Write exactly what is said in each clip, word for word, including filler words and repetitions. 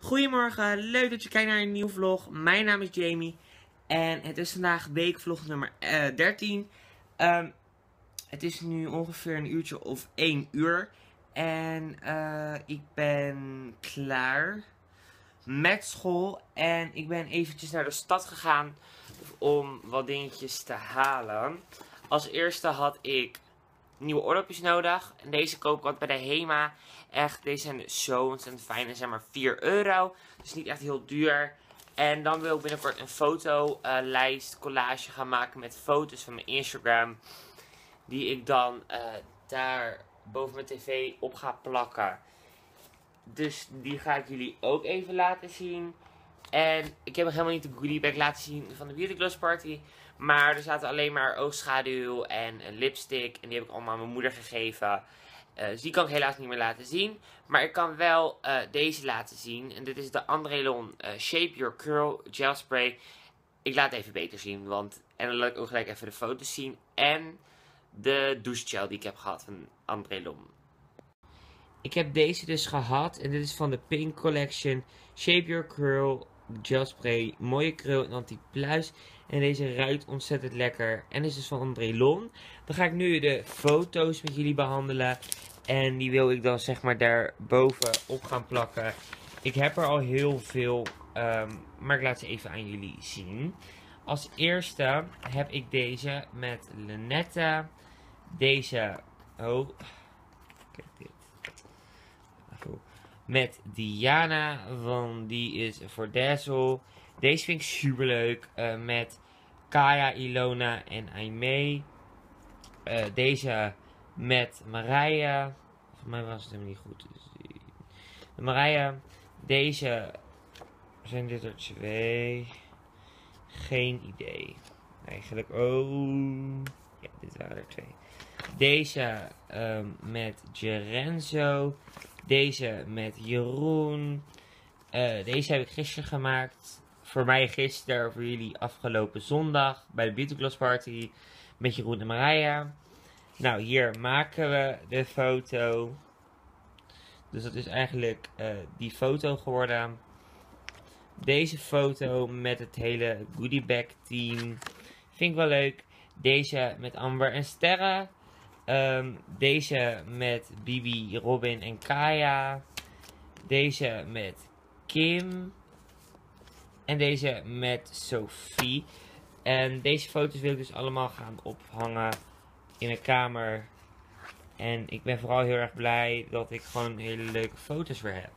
Goedemorgen, leuk dat je kijkt naar een nieuwe vlog. Mijn naam is Jamie en het is vandaag weekvlog nummer uh, dertien. Um, het is nu ongeveer een uurtje of één uur en uh, ik ben klaar met school en ik ben eventjes naar de stad gegaan om wat dingetjes te halen. Als eerste had ik nieuwe oordopjes nodig. En deze koop ik altijd bij de HEMA. Echt, deze zijn zo ontzettend fijn. En zijn maar vier euro. Dus niet echt heel duur. En dan wil ik binnenkort een fotolijst, uh, collage gaan maken met foto's van mijn Instagram. Die ik dan uh, daar boven mijn tv op ga plakken. Dus die ga ik jullie ook even laten zien. En ik heb nog helemaal niet de goodie bag laten zien van de Beauty Gloss Party. Maar er zaten alleen maar oogschaduw en een lipstick. En die heb ik allemaal aan mijn moeder gegeven. Uh, dus die kan ik helaas niet meer laten zien. Maar ik kan wel uh, deze laten zien. En dit is de Andrelon uh, Shape Your Curl Gel Spray. Ik laat het even beter zien. Want, en dan laat ik ook gelijk even de foto's zien. En de douchegel die ik heb gehad van Andrelon. Ik heb deze dus gehad. En dit is van de Pink Collection. Shape Your Curl Gel Spray. Mooie krul en anti-pluis. En deze ruikt ontzettend lekker. En is dus van Andrelon. Dan ga ik nu de foto's met jullie behandelen. En die wil ik dan zeg maar daarboven op gaan plakken. Ik heb er al heel veel. Um, maar ik laat ze even aan jullie zien. Als eerste heb ik deze met Lenette. Deze. Oh. Kijk dit. Oh. Met Diana. Want die is voor Dazzle. Deze vind ik super leuk. Uh, met Kaya, Ilona en Aimee. Uh, deze met Marije. Voor mij was het helemaal niet goed. Dus die... de Marije. Deze zijn dit er twee. Geen idee. Eigenlijk. Oh. Ja, dit waren er twee. Deze um, met Gerenzo. Deze met Jeroen. Uh, deze heb ik gisteren gemaakt. Voor mij gisteren, voor jullie afgelopen zondag bij de Beauty Gloss Party met Jeroen en Marije. Nou, hier maken we de foto. Dus dat is eigenlijk uh, die foto geworden. Deze foto met het hele goodie bag team. Vind ik wel leuk. Deze met Amber en Sterre. Um, deze met Bibi, Robin en Kaya. Deze met Kim. En deze met Sophie. En deze foto's wil ik dus allemaal gaan ophangen in mijn kamer. En ik ben vooral heel erg blij dat ik gewoon hele leuke foto's weer heb.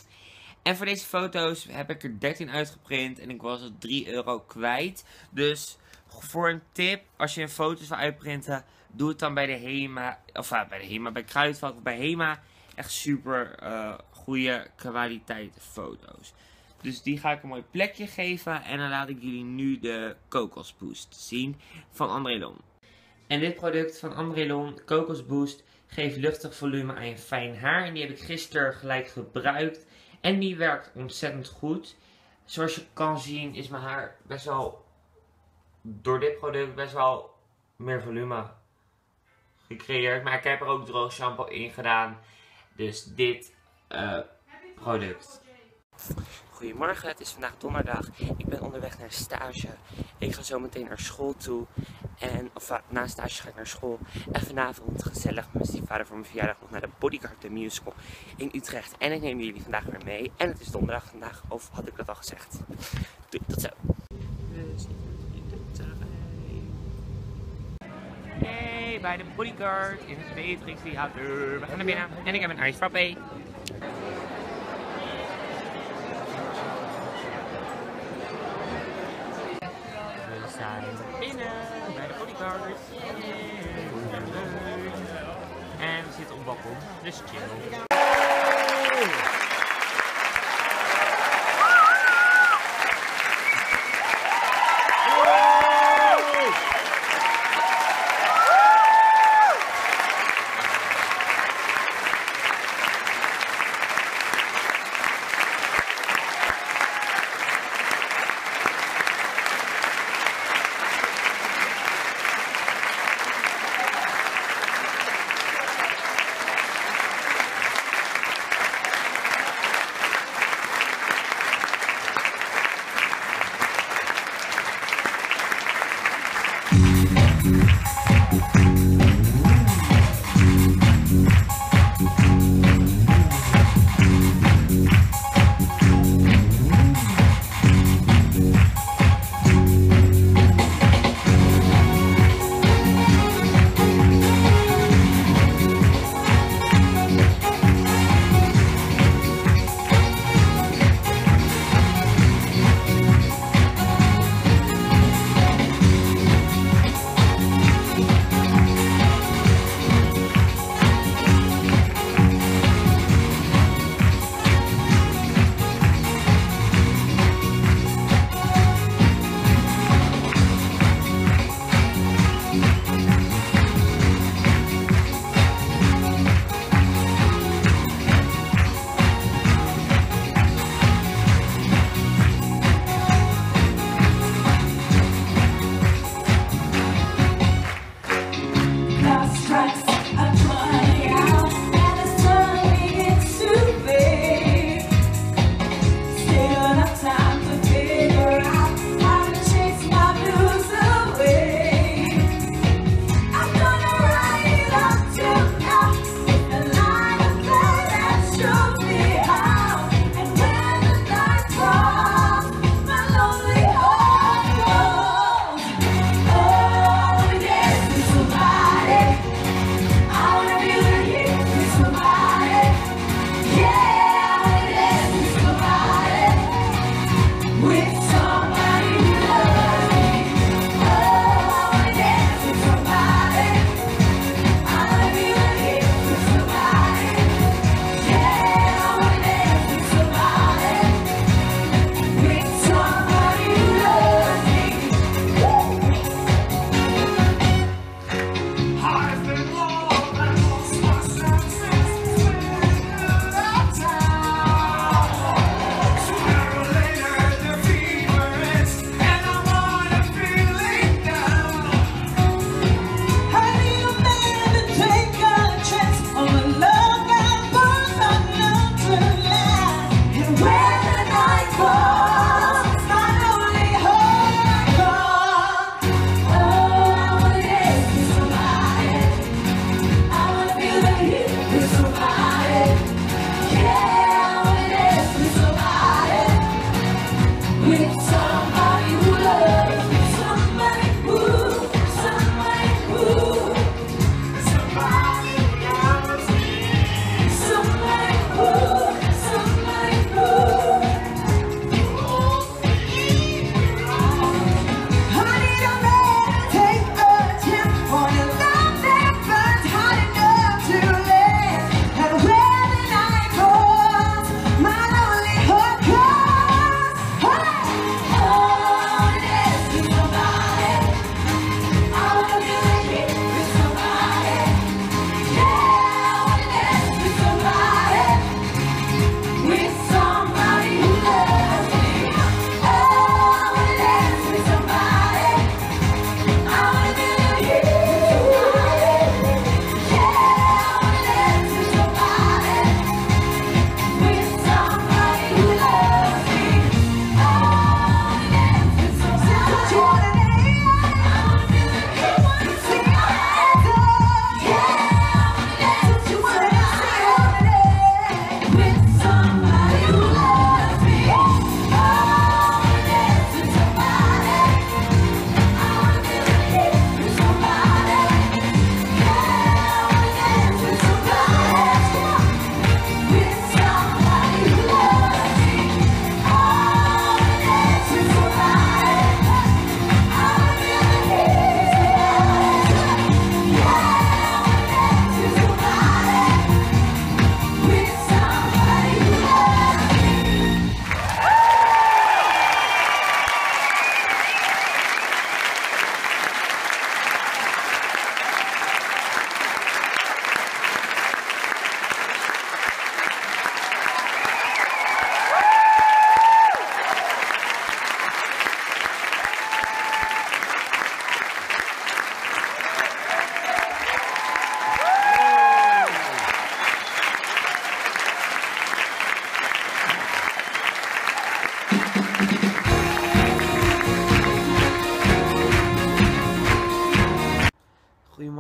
En voor deze foto's heb ik er dertien uitgeprint en ik was er drie euro kwijt. Dus voor een tip, als je een foto's wil uitprinten, doe het dan bij de HEMA. Of uh, bij de HEMA, bij Kruidvat of bij HEMA. Echt super uh, goede kwaliteit foto's. Dus die ga ik een mooi plekje geven. En dan laat ik jullie nu de Kokos Boost zien van Andrelon. En dit product van Andrelon, Kokos Boost, geeft luchtig volume aan je fijn haar. En die heb ik gisteren gelijk gebruikt. En die werkt ontzettend goed. Zoals je kan zien is mijn haar best wel, door dit product, best wel meer volume gecreëerd. Maar ik heb er ook droog shampoo in gedaan. Dus dit uh, product. Goedemorgen, het is vandaag donderdag. Ik ben onderweg naar stage. Ik ga zo meteen naar school toe. En, of na stage ga ik naar school. En vanavond gezellig met mijn stiefvader voor mijn verjaardag nog naar de Bodyguard The Musical in Utrecht. En ik neem jullie vandaag weer mee. En het is donderdag vandaag, of had ik dat al gezegd? Doei, tot zo. We zitten in de trein. Hey, bij de Bodyguard in het Beatrix Theater. We gaan naar binnen. En ik heb een ice frappé. We zijn binnen bij de Bodyguard. En we zitten op het balkon, dus chill.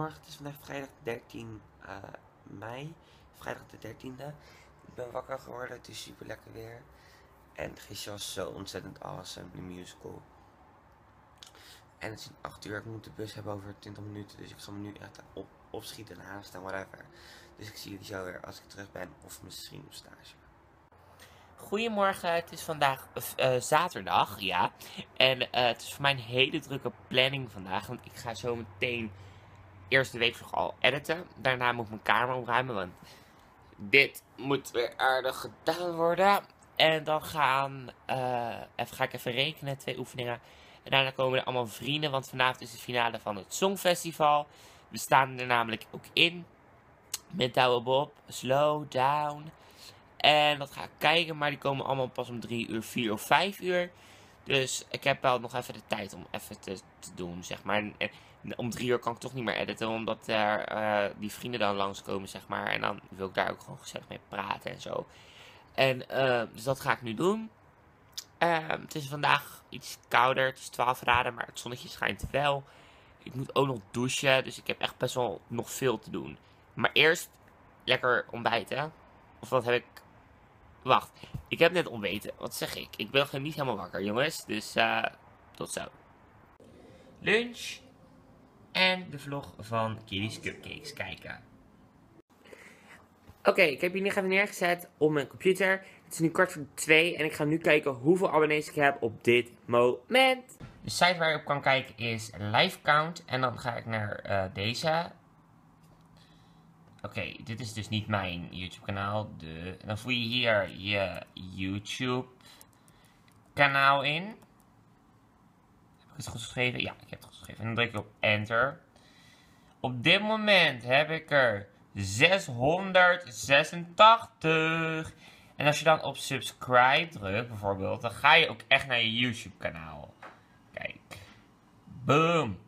Goedemorgen, het is vandaag vrijdag dertien mei, vrijdag de dertiende. Ik ben wakker geworden, het is super lekker weer. En gisteren was zo ontzettend awesome, de musical. En het is acht uur, ik moet de bus hebben over twintig minuten, dus ik ga me nu echt op, opschieten en haasten, whatever. Dus ik zie jullie zo weer als ik terug ben, of misschien op stage. Goedemorgen, het is vandaag uh, zaterdag, ja. En uh, het is voor mij een hele drukke planning vandaag, want ik ga zo meteen eerst de weekvlog al editen. Daarna moet ik mijn kamer opruimen, want dit moet weer aardig gedaan worden. En dan gaan, uh, even, ga ik even rekenen, twee oefeningen. En daarna komen er allemaal vrienden, want vanavond is de finale van het Songfestival. We staan er namelijk ook in, met Douwe Bob, Slow Down. En dat ga ik kijken, maar die komen allemaal pas om drie uur, vier of vijf uur. Dus ik heb wel nog even de tijd om even te, te doen, zeg maar. En, en om drie uur kan ik toch niet meer editen, omdat er uh, die vrienden dan langskomen, zeg maar. En dan wil ik daar ook gewoon gezellig mee praten en zo. En uh, dus dat ga ik nu doen. Uh, het is vandaag iets kouder, het is twaalf graden, maar het zonnetje schijnt wel. Ik moet ook nog douchen, dus ik heb echt best wel nog veel te doen. Maar eerst lekker ontbijten. Of wat heb ik... Wacht, ik heb net ontbeten. Wat zeg ik? Ik ben nog niet helemaal wakker, jongens. Dus uh, tot zo. Lunch. En de vlog van Kitty's Cupcakes kijken. Oké, okay, ik heb hier nu even neergezet op mijn computer. Het is nu kwart voor twee en ik ga nu kijken hoeveel abonnees ik heb op dit moment. De site waar je op kan kijken is Live Count. En dan ga ik naar uh, deze. Oké, okay, dit is dus niet mijn YouTube kanaal. De, dan voer je hier je YouTube kanaal in. Heb ik het goed geschreven? Ja, ik heb het goed geschreven. En dan druk je op Enter. Op dit moment heb ik er zeshonderdzesentachtig. En als je dan op subscribe drukt bijvoorbeeld, dan ga je ook echt naar je YouTube kanaal. Kijk. Boom.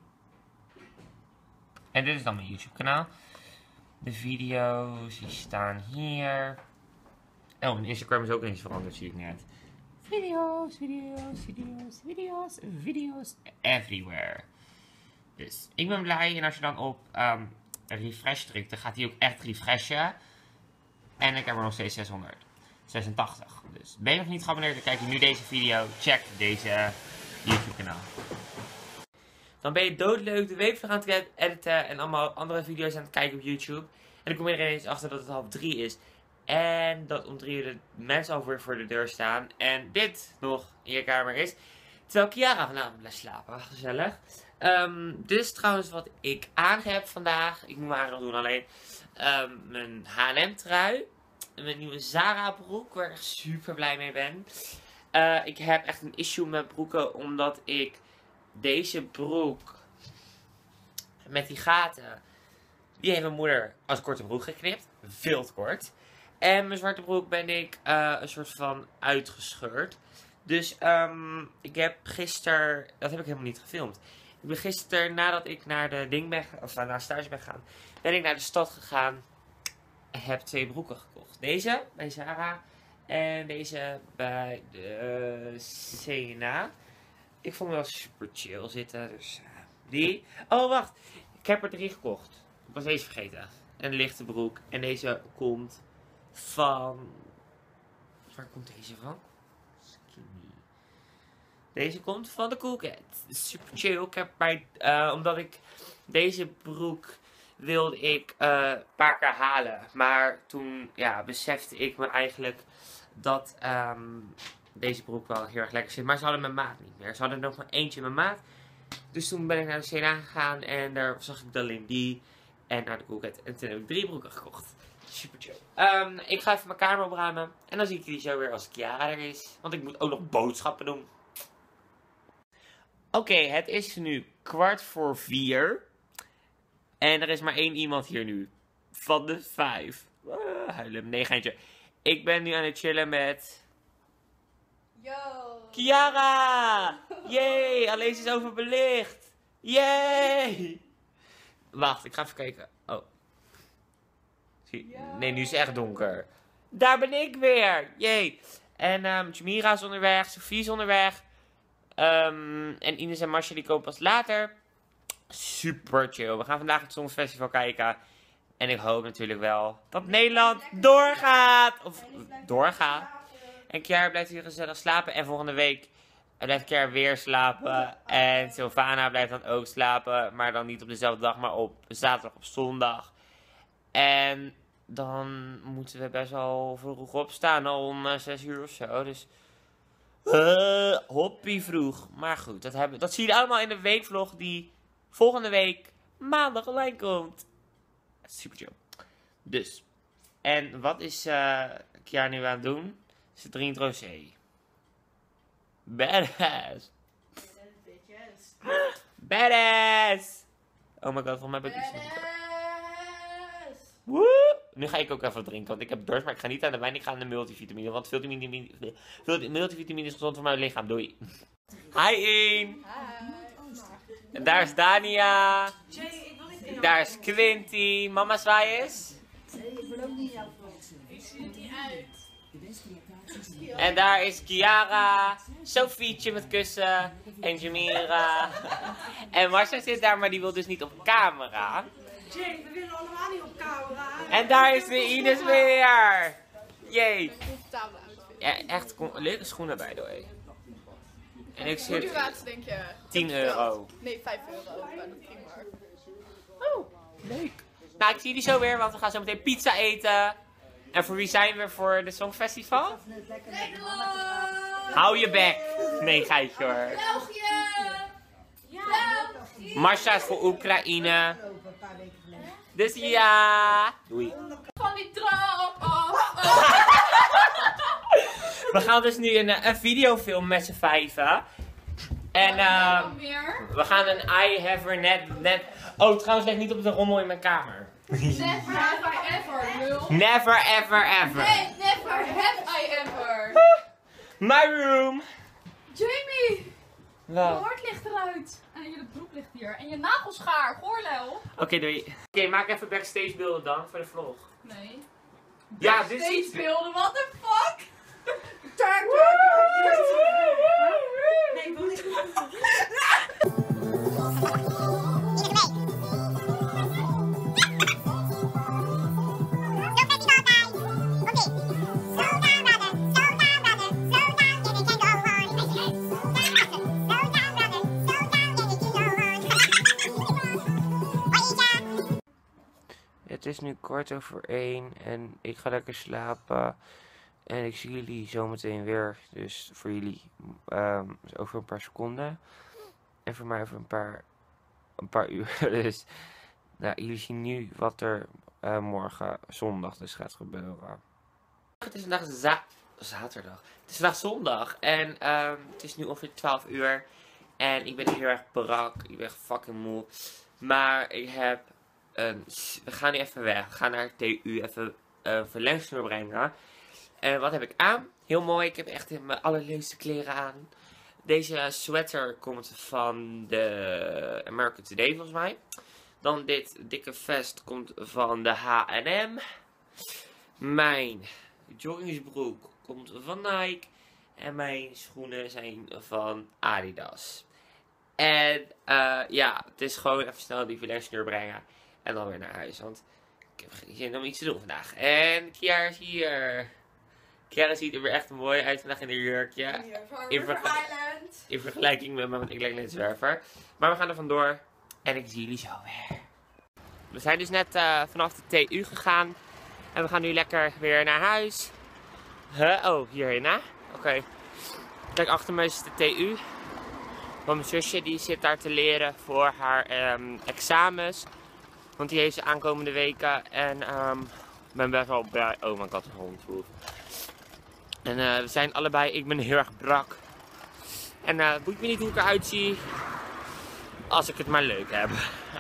En dit is dan mijn YouTube kanaal. De video's, die staan hier. Oh, en Instagram is ook eens veranderd, zie ik net. Video's, video's, video's, video's, video's, everywhere. Dus, ik ben blij. En als je dan op um, refresh drukt, dan gaat hij ook echt refreshen. En ik heb er nog steeds zeshonderdzesentachtig. Dus, ben je nog niet geabonneerd, dan kijk je nu deze video. Check deze YouTube kanaal. Dan ben je doodleuk de weekvlog aan het editen en allemaal andere video's aan het kijken op YouTube. En dan kom je er ineens achter dat het half drie is. En dat om drie uur de mensen alweer voor de deur staan. En dit nog in je kamer is. Terwijl Kiara vanavond blijft slapen. Gezellig. Um, dus trouwens wat ik aan heb vandaag. Ik moet mijn haar nog doen alleen. Um, mijn H en M trui. En mijn nieuwe Zara broek. Waar ik echt super blij mee ben. Uh, ik heb echt een issue met broeken. Omdat ik... Deze broek met die gaten, die heeft mijn moeder als korte broek geknipt. Veel te kort. En mijn zwarte broek ben ik uh, een soort van uitgescheurd. Dus um, ik heb gisteren, dat heb ik helemaal niet gefilmd. Ik ben gisteren, nadat ik naar de ding ben, of naar stage ben gegaan, ben ik naar de stad gegaan. En heb twee broeken gekocht. Deze bij Zara en deze bij de uh, Sena. Ik vond hem wel super chill zitten, dus uh, die. Oh, wacht. Ik heb er drie gekocht. Ik was deze vergeten. Een lichte broek. En deze komt van... Waar komt deze van? Skinny. Deze komt van de Cool Cat. Super chill. Ik heb bij... Uh, omdat ik deze broek wilde ik uh, een paar keer halen. Maar toen, ja, besefte ik me eigenlijk dat... Um, deze broek wel heel erg lekker zit. Maar ze hadden mijn maat niet meer. Ze hadden er nog maar eentje in mijn maat. Dus toen ben ik naar de C N A gegaan. En daar zag ik alleen die. En naar de Cool Cat. En toen heb ik drie broeken gekocht. Super chill. Um, ik ga even mijn kamer opruimen. En dan zie ik jullie zo weer als Kiara er is. Want ik moet ook nog boodschappen doen. Oké, okay, het is nu kwart voor vier. En er is maar één iemand hier nu. Van de vijf. Uh, huilen. Nee, geintje. Ik ben nu aan het chillen met... Yo! Kiara! Yay! Alleen is overbelicht! Yay! Wacht, ik ga even kijken. Oh. Zie... Nee, nu is het echt donker. Daar ben ik weer! Yay! En um, Jamira is onderweg, Sophie is onderweg. Um, en Ines en Marcia die komen pas later. super chill. We gaan vandaag het Songfestival kijken. En ik hoop natuurlijk wel dat Nederland doorgaat. Of doorgaat. En Kiara blijft hier gezellig slapen. En volgende week blijft Kiara weer slapen. En Sylvana blijft dan ook slapen. Maar dan niet op dezelfde dag, maar op zaterdag of zondag. En dan moeten we best wel vroeg opstaan. Al om uh, zes uur of zo. Dus uh, hoppie vroeg. Maar goed, dat, hebben, dat zie je allemaal in de weekvlog die volgende week maandag online komt. Super chill. Dus. En wat is uh, Kiara nu aan het doen? Ze drinkt rosé. Badass. Badass. Oh my god, volgens mij heb ik iets. Woe! Nu ga ik ook even drinken, want ik heb dorst, maar ik ga niet aan de wijn, ik ga aan de multivitamine. Want multivitamine, multivitamine is gezond voor mijn lichaam. Doei. Hi Een. En daar is Dania. Daar is Quinty. Mama zwaai eens. En daar is Kiara, Sofietje met kussen en Jamira. En Marcia zit daar, maar die wil dus niet op camera. Jay, we willen allemaal niet op camera. En daar is de Ines weer. Jee. Ja, echt leuke schoenen bij de way. En ik Hoe zit duur waard denk je? tien euro. Nee, vijf euro bij de Primark. Oh, leuk. Nou, ik zie jullie zo weer, want we gaan zo meteen pizza eten. En voor wie zijn we voor de Songfestival? Hou je bek. Nee, geitje hoor. België! België! Marcia is voor Oekraïne. Dus ja. Doei. Van die trap af! We gaan dus nu een, een videofilm met z'n vijven. En uh, we gaan een I have her net, net... Oh, trouwens leg niet op de rommel in mijn kamer. Never ever, lul. Never ever ever. Nee, never have I ever. My room. Jamie! Je Wat? hart ligt eruit. En je broek ligt hier. En je nagelschaar, goorlel. Oké, okay, doei. Oké, okay, maak even backstage beelden dan voor de vlog. Nee. Ja, dit is... Steeds beelden, what the fuck? Nee, wil ik Het is nu kwart over één en ik ga lekker slapen. En ik zie jullie zometeen weer. Dus voor jullie um, over een paar seconden. En voor mij over een paar, een paar uur. Dus nou, jullie zien nu wat er uh, morgen zondag dus gaat gebeuren. Het is vandaag za zaterdag. Het is vandaag zondag. En um, het is nu ongeveer twaalf uur. En ik ben heel erg brak. Ik ben echt fucking moe. Maar ik heb... Um, we gaan nu even weg. We gaan naar T U even uh, verlengsnoer brengen. En wat heb ik aan? Heel mooi. Ik heb echt mijn allerleukste kleren aan. Deze sweater komt van de American Today volgens mij. Dan dit dikke vest komt van de H en M. Mijn joggingsbroek komt van Nike. En mijn schoenen zijn van Adidas. En uh, ja, het is gewoon even snel die verlengsnoer brengen. En dan weer naar huis, want ik heb geen zin om iets te doen vandaag. En Kiara is hier. Kiara ziet er weer echt mooi uit vandaag in de jurkje. In, vergel in vergelijking met me, want ik lijk net zwerver. Maar we gaan er vandoor. En ik zie jullie zo weer. We zijn dus net uh, vanaf de T U gegaan. En we gaan nu lekker weer naar huis. Huh? Oh, hierheen hè? Oké. Okay. Kijk, achter me is de T U. Want mijn zusje die zit daar te leren voor haar um, examens. Want die heeft ze aankomende weken. En um, ik ben best wel blij. Oh mijn god, een hond. En uh, we zijn allebei, ik ben heel erg brak. En uh, het boeit me niet hoe ik eruit zie. Als ik het maar leuk heb.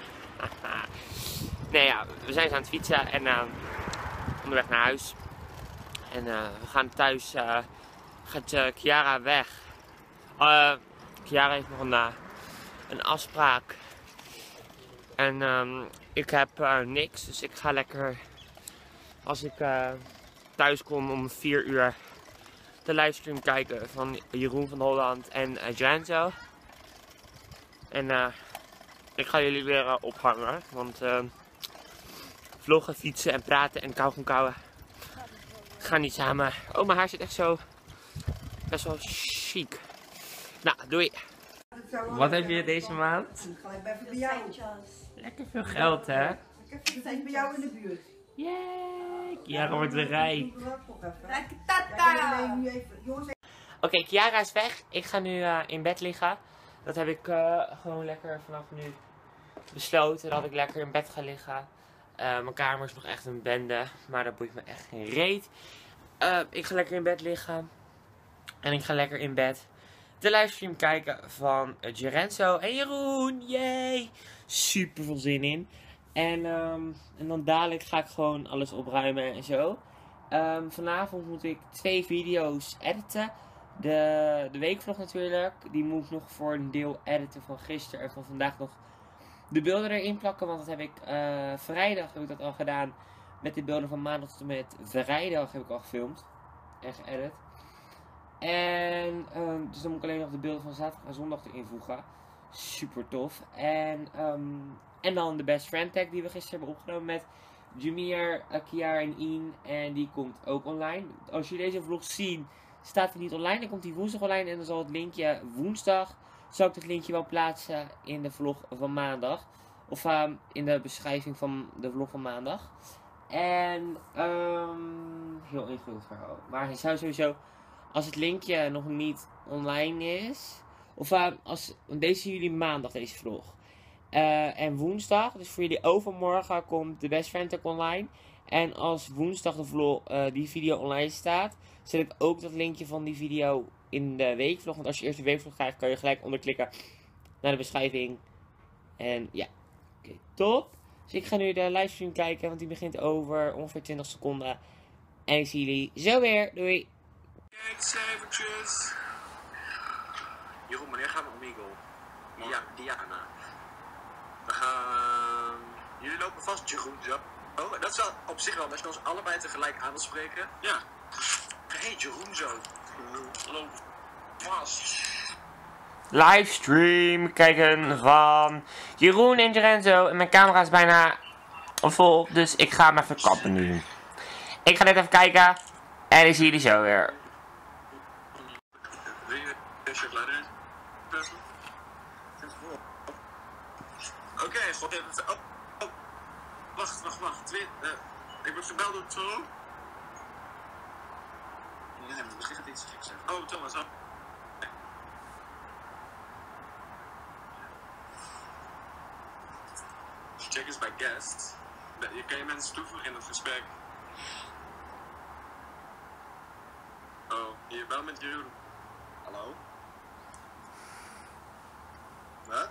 Nee ja, we zijn aan het fietsen en uh, onderweg naar huis. En uh, we gaan thuis, uh, gaat uh, Kiara weg. Uh, Kiara heeft nog een, uh, een afspraak. En um, ik heb uh, niks, dus ik ga lekker, als ik uh, thuis kom om vier uur, de livestream kijken van Jeroen van Holland en uh, Janzo. En uh, Ik ga jullie weer uh, ophangen, want uh, vloggen, fietsen en praten en kauwgom kauwen gaan niet samen. Oh, mijn haar zit echt zo best wel chic. Nou, doei. Wat heb je deze maand? Gelijk bij bij jou. Lekker veel geld, hè? Ik heb bij jou in de buurt. Yay! Kiara wordt weer rijk. Lekker tata! Oké, Kiara is weg. Ik ga nu uh, in bed liggen. Dat heb ik uh, gewoon lekker vanaf nu besloten. Dat ik lekker in bed ga liggen. Uh, mijn kamer is nog echt een bende. Maar dat boeit me echt geen reet. Uh, ik ga lekker in bed liggen. En ik ga lekker in bed de livestream kijken van uh, Gerenzo en Jeroen. Yay! Super veel zin in. En, um, en dan dadelijk ga ik gewoon alles opruimen en zo. Um, vanavond moet ik twee video's editen. De, de weekvlog natuurlijk. Die moet ik nog voor een deel editen van gisteren en van vandaag nog de beelden erin plakken. Want dat heb ik uh, vrijdag heb ik dat al gedaan. Met de beelden van maandag tot en met vrijdag heb ik al gefilmd. En geëdit. En um, dus dan moet ik alleen nog de beelden van zaterdag en zondag erin voegen. Super tof. En, um, en dan de Best Friend tag die we gisteren hebben opgenomen met Jameer, Kiara en Ian. En die komt ook online. Als jullie deze vlog zien, staat hij niet online. Dan komt hij woensdag online. En dan zal het linkje woensdag, zal ik het linkje wel plaatsen in de vlog van maandag. Of um, in de beschrijving van de vlog van maandag. En, um, heel ingewikkeld verhaal. Maar hij zou sowieso, als het linkje nog niet online is, of uh, als, deze zien jullie maandag deze vlog. Uh, en woensdag, dus voor jullie overmorgen, komt de Best Friend tag online. En als woensdag de vlog, uh, die video online staat, zet ik ook dat linkje van die video in de weekvlog. Want als je eerst de weekvlog krijgt, kan je gelijk onderklikken naar de beschrijving. En ja, oké, okay, top. Dus ik ga nu de livestream kijken, want die begint over ongeveer twintig seconden. En ik zie jullie zo weer. Doei! Kijk, cijfertjes. Jeroen, wanneer gaan we Omegle? Ja, Diana. We gaan... Jullie lopen vast, Jeroen, zo. Oh, dat is wel op zich wel, als je ons allebei tegelijk aan wil spreken. Ja. Hey, Jeroen, zo. Hallo. Vast. Livestream kijken van Jeroen en Gerenzo. En mijn camera is bijna vol, dus ik ga hem even kappen nu. Ik ga net even kijken en ik zie jullie zo weer. Wil je een shirt leider? Oké, god even. Oh, oh. Wacht, wacht, wacht. Weer, uh, ik word gebeld door Tom. Ja, misschien gaat iets gek zijn. Oh, Thomas. Oh. Check eens bij guests. Je kan je mensen toevoegen in het gesprek. Oh, hier bel met Jeroen. Hallo? Wat?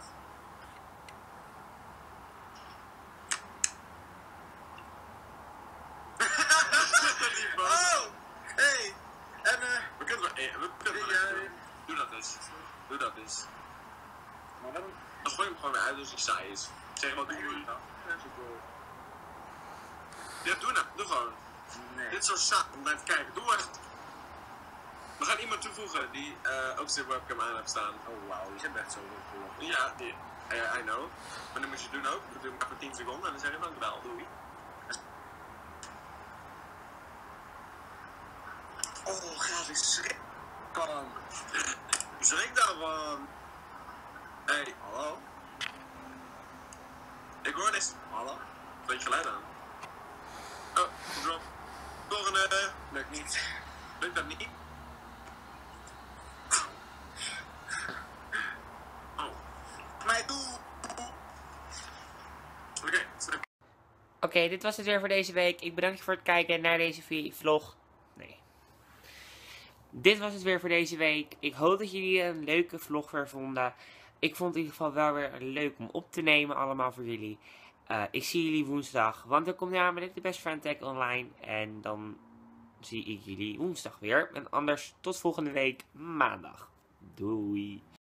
Oh! Hey! En eh... we kunnen wel... Eh, we kunnen wel... Uh, doe dat eens. Doe dat eens. Maar waarom? Dan gooi je hem gewoon weer uit als hij saai is. Zeg maar, doe jullie dan. Ja, doe nou. Doe gewoon. Nee. Dit is zo saai om naar te kijken. Doe echt. We gaan iemand toevoegen die uh, ook zijn webcam aan heeft staan. Oh wauw, je zit echt zo goed. Ja, die, uh, I know. Maar dan moet je het doen ook. Dat doe ik maar voor tien seconden en dan zeg je dankjewel. Doei. Oh, gaaf, ik schrik van. Schrik daarvan. Hé, hey, hallo? Ik hoor niks. Hallo? Beetje geluid aan. Oh, drop. Volgende. Lukt niet. Lukt dat niet? Oh. Mij toe. Oké. Okay. Oké, okay, dit was het weer voor deze week. Ik bedank je voor het kijken naar deze vlog. Nee. Dit was het weer voor deze week. Ik hoop dat jullie een leuke vlog weer vonden. Ik vond het in ieder geval wel weer leuk om op te nemen allemaal voor jullie. Uh, ik zie jullie woensdag, want er komt namelijk de Best Friend tag online. En dan zie ik jullie woensdag weer. En anders tot volgende week maandag. Doei.